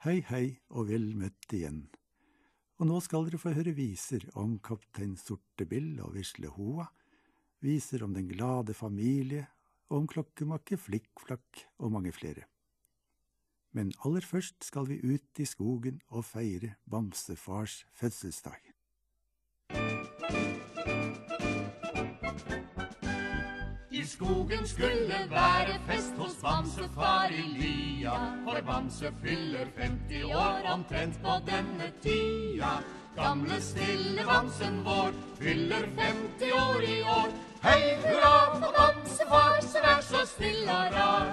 Hei, hei og vel møtt igjen. Og nå skal dere få høre viser om kaptein Sortebill og Visle Hoa, viser om den glade familie, og om klokkemakke Flikkflakk og mange flere. Men aller først skal vi ut i skogen og feire Bamsefars fødselsdag. I skogen skulle være fest hos Bamsefar i lia, for Bamse fyller 50 år omtrent på denne tida. Gamle stille Bamsen vår fyller 50 år i år. Hei, hurra for Bamsefar som så snill og rar.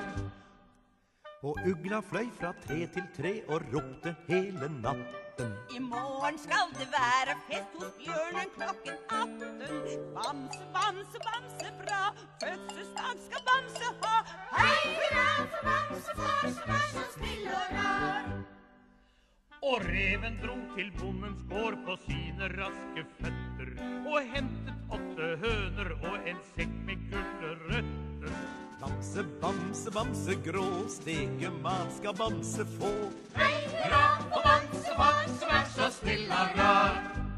Og ugla fløy fra tre til tre og ropte hele natten. I morgen skal det være fest hos bjørnen klokken 18. Bamse, Bamse, Bamse bra, fødselsdag skal Bamse ha. Hei, hurra for Bamsefar som så snill og rar. Og reven dro til bondens gård på sine raske føtter, og hentet 8 høner og en sekk med gulrøtter. Bamse, Bamse, Bamse grå, stekemat skal Bamse få. Hei, hurra for Bamsefar som så snill og rar.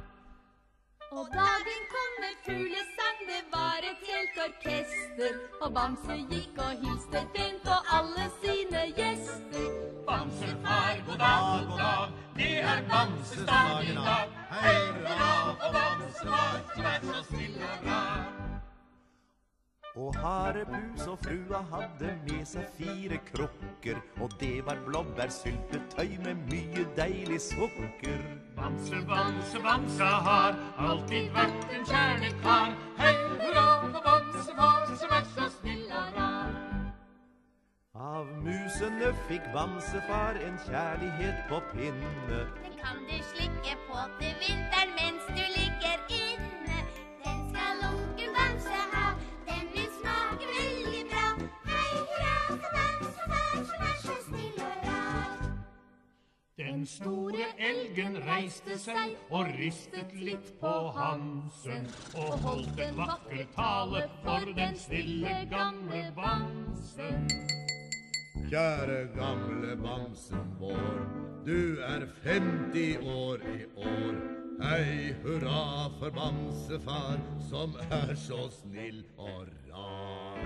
Og dagen kom med fuglesang, det var et helt orkester, og Bamse gikk og hilste pent på alle sine gjester. Bamsefar, god dag, det Bamses dag i dag. Hei, hurra for Bamsefar som så snill og rar. Og Harepus og frua hadde med seg 4 krukker, og det var blåbærsyltetøy med mye deilig sukker. Bamse, Bamse, Bamse har alltid vært en kjærligkar. Hei, hurra for Bamsefar som så snill og rar. Av musene fikk Bamsefar en kjærlighet på pinne. Den kan du slikke på til vinteren mens du ligger inne. Den skal onkel Bamse ha, den vil smake veldig bra. Hei, hurra for Bamsefar som så snill og rar. Den store elgen reiste seg og ristet litt på halsen, og holdt en vakker tale for den stille gamle Bamsen. Kjære gamle Bamsen vår, du 50 år i år. Hei, hurra for Bamsefar som så snill og rar.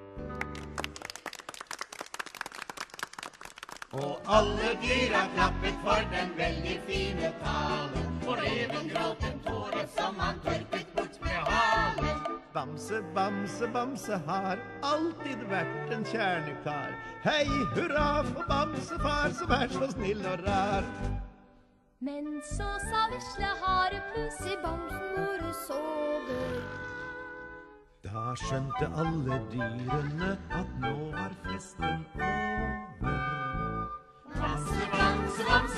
Og alle dyra klappet for den veldig fine talen, og reven gråt en tåre som han tørket bort med halen. Bamse, Bamse, Bamse har alltid vært en kjærligkar. Hei, hurra for Bamsefar som så snill og rar. Men så sa Visle Harepus i Bamsen hvor du sover. Da skjønte alle dyrene at nå var festen over. Bamse, Bamse, Bamse